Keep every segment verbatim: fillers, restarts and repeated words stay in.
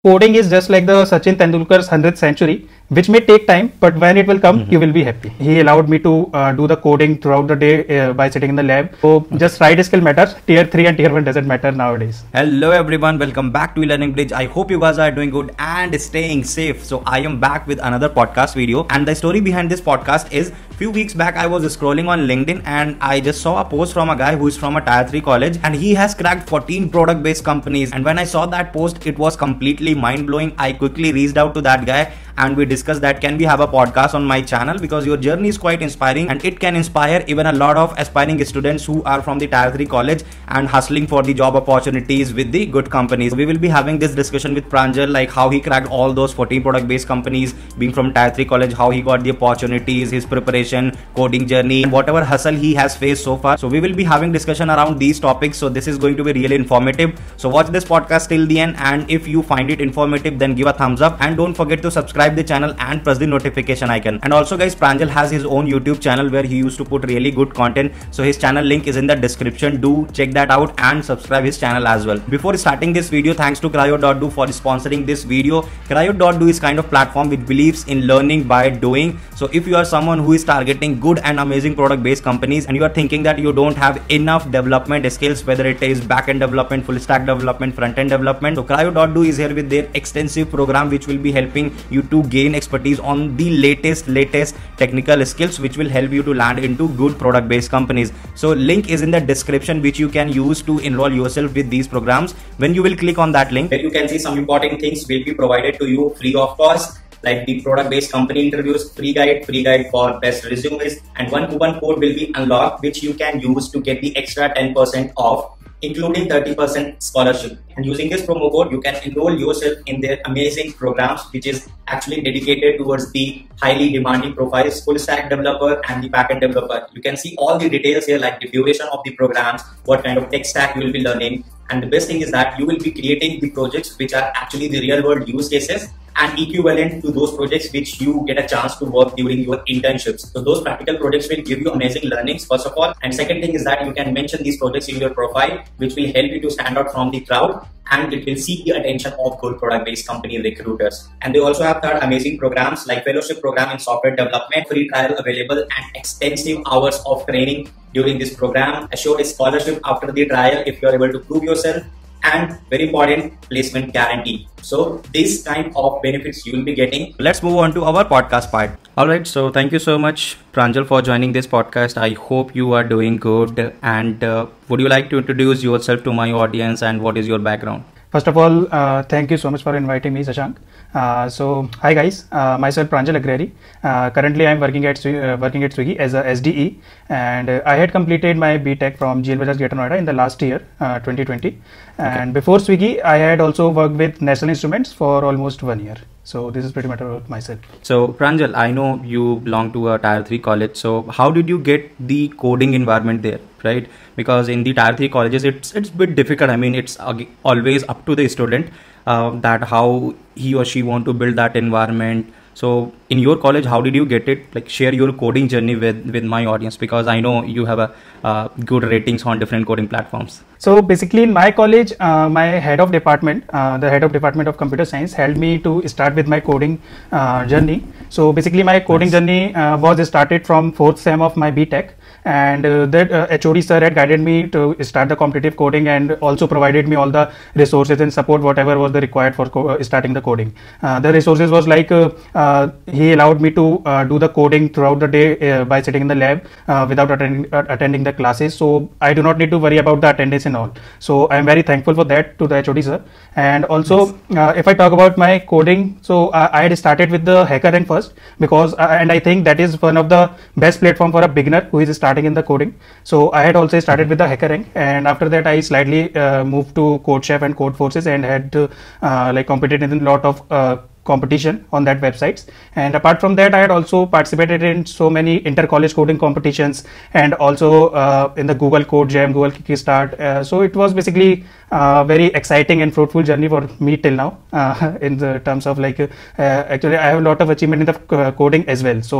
coding is just like the Sachin Tendulkar's hundredth century, which may take time, but when it will come, mm-hmm. you will be happy. He allowed me to uh, do the coding throughout the day uh, by sitting in the lab. So mm-hmm. just right skill matters. Tier three and tier one doesn't matter nowadays. Hello everyone, welcome back to Learning Bridge. I hope you guys are doing good and staying safe. So I am back with another podcast video, and the story behind this podcast is few weeks back I was scrolling on LinkedIn and I just saw a post from a guy who is from a tier three college, and he has cracked fourteen product based companies. And when I saw that post, it was completely mind blowing. I quickly reached out to that guy and we discussed that can we have a podcast on my channel, because your journey is quite inspiring and it can inspire even a lot of aspiring students who are from the tier three college and hustling for the job opportunities with the good companies. We will be having this discussion with Pranjal, like how he cracked all those fourteen product based companies being from tier three college, how he got the opportunities, his preparation, coding journey, and whatever hustle he has faced so far. So we will be having discussion around these topics. So this is going to be really informative. So watch this podcast till the end, and if you find it informative, then give a thumbs up and don't forget to subscribe the channel and press the notification icon. And also guys, Pranjal has his own YouTube channel where he used to put really good content. So his channel link is in the description. Do check that out and subscribe his channel as well. Before starting this video, thanks to Cryo dot do for sponsoring this video. Cryo dot do is kind of platform which believes in learning by doing. So if you are someone who is targeting good and amazing product based companies and you are thinking that you don't have enough development skills, whether it is back-end development, full stack development, front-end development, so Cryo dot do is here with their extensive program which will be helping you to gain expertise on the latest latest technical skills which will help you to land into good product based companies. So link is in the description which you can use to enroll yourself with these programs. When you will click on that link, you can see some important things will be provided to you free of cost, like the product based company interviews, free guide, free guide for best resumes, and one coupon code will be unlocked which you can use to get the extra ten percent off, including thirty percent scholarship. And using this promo code, you can enroll yourself in their amazing programs, which is actually dedicated towards the highly demanding profiles, full stack developer and the backend developer. You can see all the details here, like the duration of the programs, what kind of tech stack you will be learning. And the best thing is that you will be creating the projects which are actually the real world use cases and equivalent to those projects which you get a chance to work during your internships. So those practical projects will give you amazing learnings, first of all. And second thing is that you can mention these projects in your profile, which will help you to stand out from the crowd, and it will seek the attention of good product-based company recruiters. And they also have third amazing programs like fellowship program in software development, free trial available, and extensive hours of training during this program, assured scholarship after the trial if you are able to prove yourself, and very important, placement guarantee. So this kind of benefits you will be getting. Let's move on to our podcast part. All right, so thank you so much, Pranjal, for joining this podcast. I hope you are doing good. And uh, would you like to introduce yourself to my audience and what is your background? First of all, uh, thank you so much for inviting me, Shashank. Uh, so, hi guys, uh, myself Pranjal Agrari. Uh, currently, I am working at uh, working at Swiggy as a S D E, and uh, I had completed my B Tech from G L Bajaj Greater Noida in the last year, uh, twenty twenty. And okay. Before Swiggy, I had also worked with National Instruments for almost one year. So this is pretty much about myself. So Pranjal, I know you belong to a tier three college. So how did you get the coding environment there, right? Because in the tier three colleges, it's it's a bit difficult. I mean, it's always up to the student uh, that how he or she want to build that environment. So in your college, how did you get it? Like share your coding journey with, with my audience, because I know you have a uh, good ratings on different coding platforms. So basically in my college, uh, my head of department, uh, the head of department of computer science helped me to start with my coding uh, journey. So basically my coding nice. journey uh, was started from fourth sem of my B Tech. And uh, that uh, H O D sir had guided me to start the competitive coding and also provided me all the resources and support whatever was the required for co uh, starting the coding. Uh, the resources was like uh, uh, he allowed me to uh, do the coding throughout the day uh, by sitting in the lab uh, without attending uh, attending the classes. So I do not need to worry about the attendance and all. So I am very thankful for that to the H O D sir. And also yes. uh, if I talk about my coding, so uh, I had started with the HackerRank first, because uh, and I think that is one of the best platform for a beginner who is starting in the coding. So I had also started with the HackerRank, and after that I slightly uh, moved to CodeChef and Codeforces and had uh, like competed in a lot of uh, competition on that websites. And apart from that, I had also participated in so many inter-college coding competitions and also uh, in the Google Code Jam, Google Kickstart. Uh, so it was basically a very exciting and fruitful journey for me till now uh, in the terms of like uh, actually I have a lot of achievement in the coding as well. So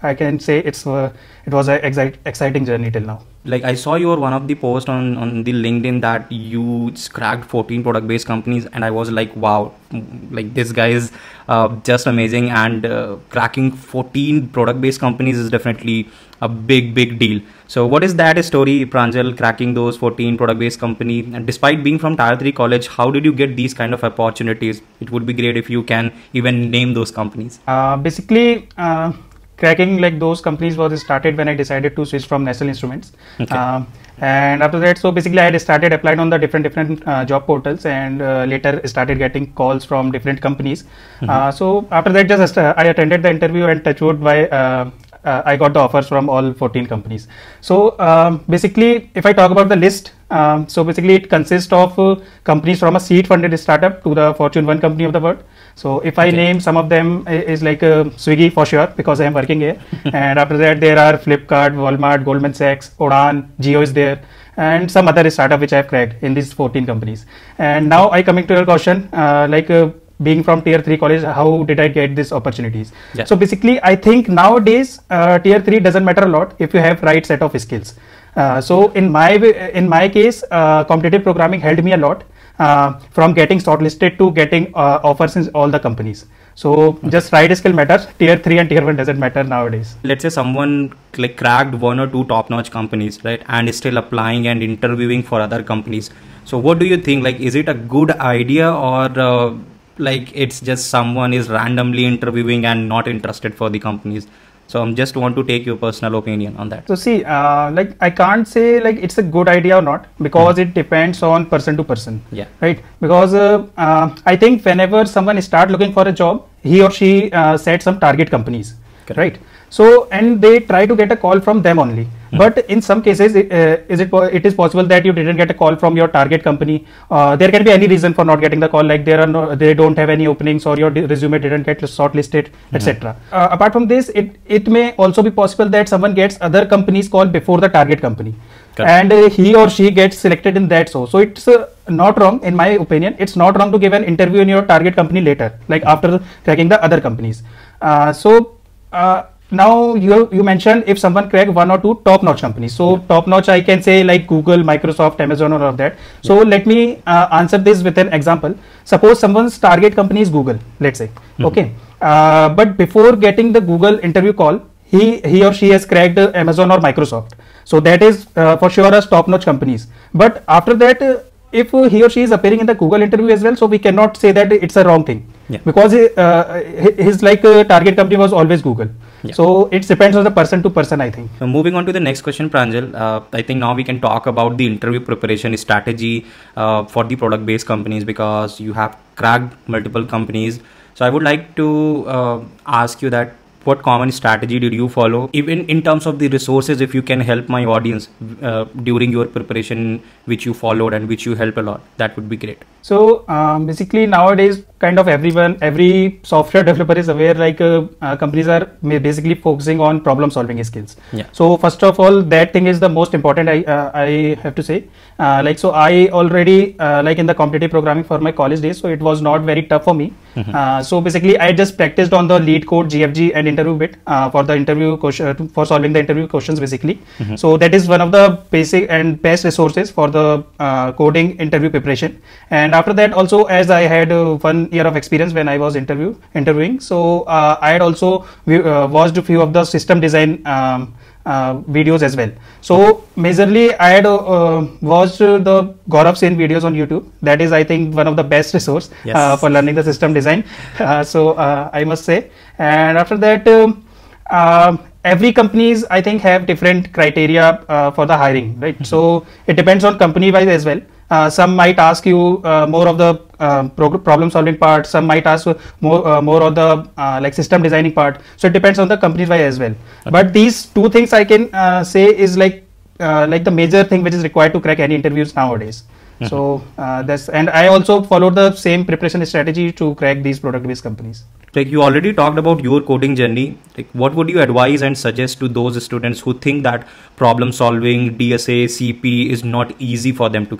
I can say it's uh, it was an excite, exciting journey till now. Like I saw your one of the post on on the LinkedIn that you cracked fourteen product based companies, and I was like, wow, like this guy is uh, just amazing, and uh, cracking fourteen product based companies is definitely a big big deal. So what is that story, Pranjal, cracking those fourteen product based company, and despite being from tier three college, how did you get these kind of opportunities? It would be great if you can even name those companies. Uh, basically uh, cracking like those companies was started when I decided to switch from National Instruments. Okay. Um, and after that, so basically I had started applying on the different different uh, job portals, and uh, later started getting calls from different companies. Mm-hmm. uh, so after that, just uh, I attended the interview, and touch wood by uh, uh, I got the offers from all fourteen companies. So um, basically, if I talk about the list, um, so basically it consists of uh, companies from a seed funded startup to the Fortune one company of the world. So if I okay. name some of them, is like uh, Swiggy for sure, because I am working here. And after that, there are Flipkart, Walmart, Goldman Sachs, Udaan, Jio is there, and some other startup which I have cracked in these fourteen companies. And now I coming to your question, uh, like uh, being from tier three college, how did I get these opportunities? Yeah. So basically, I think nowadays uh, tier three doesn't matter a lot if you have right set of skills. Uh, so in my in my case, uh, competitive programming helped me a lot. Uh, from getting shortlisted to getting uh, offers in all the companies. So okay. just right skill matters. Tier three and tier one doesn't matter nowadays. Let's say someone like cracked one or two top-notch companies, right, and is still applying and interviewing for other companies. So what do you think? Like, is it a good idea, or uh, like it's just someone is randomly interviewing and not interested for the companies? So I just want to take your personal opinion on that. So see, uh, like I can't say like it's a good idea or not, because mm-hmm. it depends on person to person. Yeah. Right. Because uh, uh, I think whenever someone start looking for a job, he or she uh, set some target companies. Correct. Right. So and they try to get a call from them only. Mm-hmm. But in some cases, uh, is it it is possible that you didn't get a call from your target company. Uh, there can be any reason for not getting the call, like there are no, they don't have any openings, or your resume didn't get shortlisted, mm-hmm. et cetera. Uh, apart from this, it it may also be possible that someone gets other companies call before the target company, correct. And uh, he or she gets selected in that. So so it's uh, not wrong, in my opinion. It's not wrong to give an interview in your target company later, like after cracking the other companies. Uh, so. Uh, Now you you mentioned if someone crack one or two top-notch companies. So yeah. top-notch, I can say like Google, Microsoft, Amazon, or all of that. So yeah. let me uh, answer this with an example. Suppose someone's target company is Google, let's say. Mm-hmm. Okay, uh, but before getting the Google interview call, he he or she has cracked uh, Amazon or Microsoft. So that is uh, for sure as top-notch companies. But after that, uh, if uh, he or she is appearing in the Google interview as well, so we cannot say that it's a wrong thing. Yeah. Because uh, his like uh, target company was always Google. Yeah. So it depends on the person to person, I think. So moving on to the next question, Pranjal, uh, I think now we can talk about the interview preparation strategy uh, for the product based companies, because you have cracked multiple companies. So I would like to uh, ask you that what common strategy did you follow, even in terms of the resources, if you can help my audience uh, during your preparation, which you followed and which you help a lot, that would be great. So um, basically nowadays, kind of everyone, every software developer is aware, like uh, uh, companies are basically focusing on problem solving skills. Yeah. So first of all, that thing is the most important, I, uh, I have to say. Uh, like, so I already uh, like in the competitive programming for my college days, so it was not very tough for me. Mm-hmm. uh, so basically I just practiced on the lead code, G F G and interview bit uh, for the interview question, for solving the interview questions basically. Mm-hmm. So that is one of the basic and best resources for the uh, coding interview preparation. And after that also, as I had uh, one year of experience when I was interview interviewing, so uh, I had also uh, watched a few of the system design um, uh, videos as well. So majorly I had uh, watched uh, the Gaurav Sen videos on YouTube. That is, I think, one of the best resource yes. uh, for learning the system design. Uh, so uh, I must say. And after that, um, uh, every companies I think have different criteria uh, for the hiring, right? Mm-hmm. So it depends on company wise as well. Uh, some might ask you uh, more of the uh, pro problem solving part. Some might ask more uh, more of the uh, like system designing part. So it depends on the company wise as well. Okay. But these two things I can uh, say is like uh, like the major thing which is required to crack any interviews nowadays. Mm-hmm. So uh, that's, and I also followed the same preparation strategy to crack these product based companies. Like, you already talked about your coding journey. Like, what would you advise and suggest to those students who think that problem solving, D S A, C P is not easy for them to crack?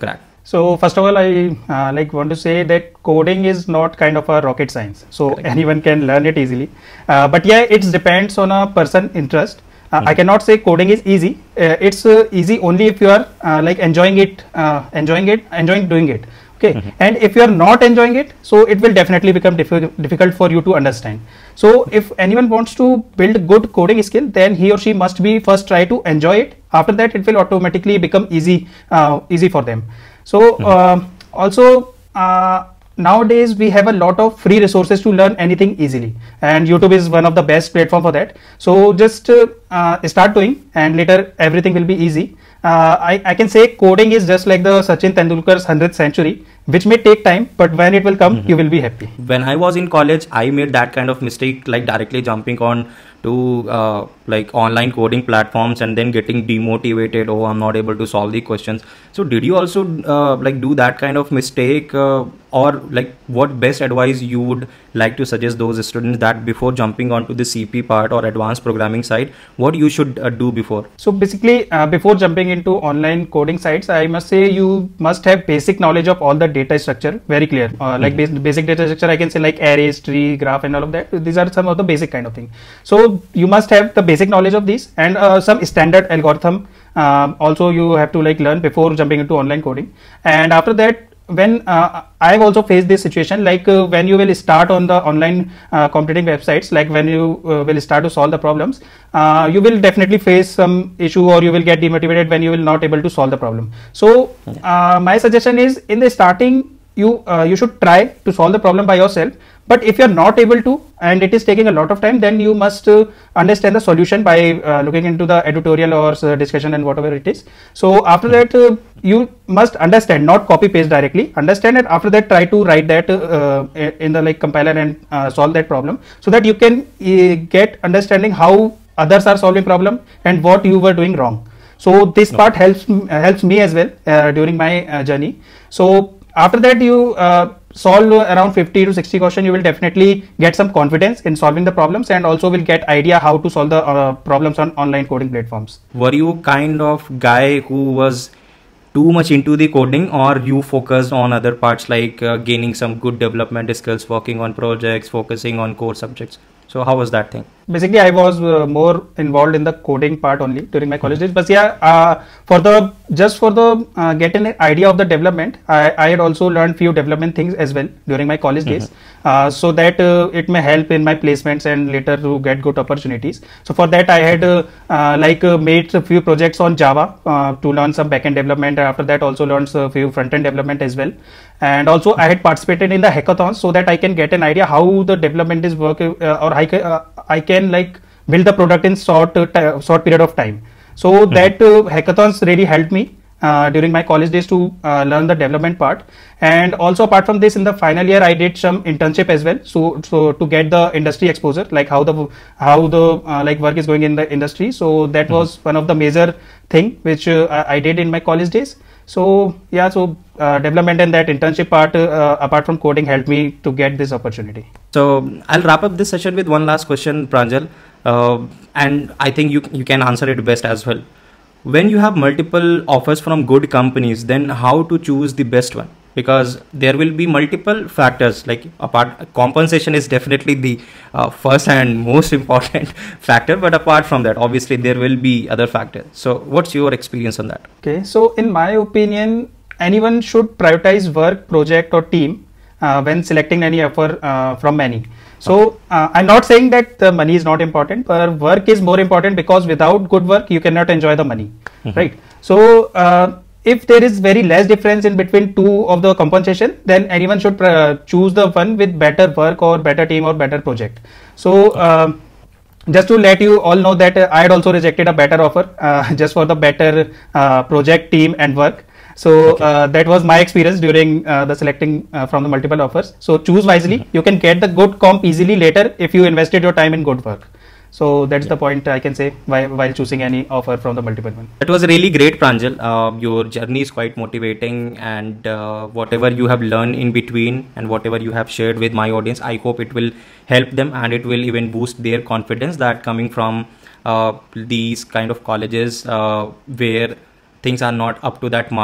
So first of all, I uh, like want to say that coding is not kind of a rocket science. So Correct. anyone can learn it easily. Uh, but yeah, it depends on a person interest. Uh, Mm-hmm. I cannot say coding is easy. Uh, it's uh, easy only if you are uh, like enjoying it, uh, enjoying it, enjoying doing it. Okay. Mm-hmm. And if you are not enjoying it, so it will definitely become diffi- difficult for you to understand. So if anyone wants to build good coding skill, then he or she must be first try to enjoy it. After that, it will automatically become easy, uh, easy for them. So uh, also uh, nowadays we have a lot of free resources to learn anything easily, and YouTube is one of the best platform for that. So just uh, uh, start doing, and later everything will be easy. Uh, I, I can say coding is just like the Sachin Tendulkar's hundredth century, which may take time, but when it will come, Mm-hmm. you will be happy. When I was in college, I made that kind of mistake, like directly jumping on to uh, like online coding platforms and then getting demotivated. Oh, I'm not able to solve the questions. So did you also uh, like do that kind of mistake, uh, or like what best advice you would like to suggest those students that before jumping onto the C P part or advanced programming side, what you should uh, do before? So basically, uh, before jumping into online coding sites, I must say you must have basic knowledge of all the data structure, very clear. Uh, like bas- basic data structure, I can say like arrays, tree, graph, and all of that. These are some of the basic kind of thing. So you must have the basic knowledge of these and uh, some standard algorithm. Um, also, you have to like learn before jumping into online coding. And after that, when uh, I've also faced this situation, like uh, when you will start on the online uh, competing websites, like when you uh, will start to solve the problems, uh, you will definitely face some issue, or you will get demotivated when you will not able to solve the problem. So uh, my suggestion is, in the starting, you uh, you should try to solve the problem by yourself. But if you're not able to, and it is taking a lot of time, then you must uh, understand the solution by uh, looking into the editorial or uh, discussion and whatever it is. So after that, uh, you must understand, not copy paste directly, understand it. After that, try to write that uh, in the like compiler and uh, solve that problem, so that you can uh, get understanding how others are solving problem and what you were doing wrong. So this No. part helps m- uh, helps me as well uh, during my uh, journey. So after that, you uh, solve around fifty to sixty question, you will definitely get some confidence in solving the problems, and also will get idea how to solve the uh, problems on online coding platforms. Were you kind of guy who was too much into the coding, or you focused on other parts like uh, gaining some good development skills, working on projects, focusing on core subjects? So how was that thing? Basically, I was uh, more involved in the coding part only during my college days. But yeah, uh, for the just for the uh, getting an idea of the development, I, I had also learned few development things as well during my college days, uh, so that uh, it may help in my placements and later to get good opportunities. So for that, I had uh, uh, like uh, made a few projects on Java uh, to learn some backend development. And after that, also learned a few front end development as well. And also, I had participated in the hackathons so that I can get an idea how the development is work, uh, or I can, uh, I can like build the product in short uh, ti- short period of time. So that uh, hackathons really helped me uh, during my college days to uh, learn the development part. And also apart from this, in the final year, I did some internship as well. So so to get the industry exposure, like how the how the uh, like work is going in the industry. So that was one of the major thing which uh, I I did in my college days. So yeah, so uh, development and that internship part, uh, apart from coding, helped me to get this opportunity. So I'll wrap up this session with one last question, Pranjal, uh, and I think you you can answer it best as well. When you have multiple offers from good companies, then how to choose the best one? Because there will be multiple factors. Like apart, compensation is definitely the uh, first and most important factor. But apart from that, obviously there will be other factors. So what's your experience on that? Okay, so in my opinion, anyone should prioritize work, project, or team uh, when selecting any offer uh, from many. So uh, I'm not saying that the money is not important, but work is more important, because without good work, you cannot enjoy the money, Mhm. right? So uh, if there is very less difference in between two of the compensation, then anyone should uh, choose the one with better work or better team or better project. So um, just to let you all know that uh, I had also rejected a better offer uh, just for the better uh, project, team, and work. So Okay. uh, that was my experience during uh, the selecting uh, from the multiple offers. So choose wisely. You can get the good comp easily later if you invested your time in good work. So that's the point I can say while, while choosing any offer from the multiple one. That was really great, Pranjal. Uh, your journey is quite motivating, and uh, whatever you have learned in between and whatever you have shared with my audience, I hope it will help them, and it will even boost their confidence that coming from uh, these kind of colleges uh, where things are not up to that mark,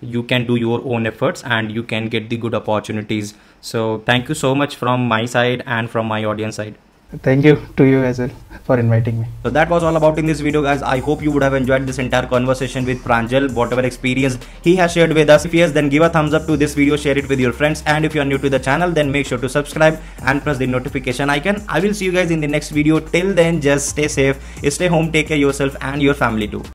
you can do your own efforts and you can get the good opportunities. So thank you so much from my side and from my audience side. Thank you to you as well for inviting me. So that was all about in this video, guys. I hope you would have enjoyed this entire conversation with Pranjal, whatever experience he has shared with us. If yes, then give a thumbs up to this video, share it with your friends, and if you are new to the channel, then make sure to subscribe and press the notification icon. I will see you guys in the next video. Till then, just stay safe, stay home, take care of yourself and your family too.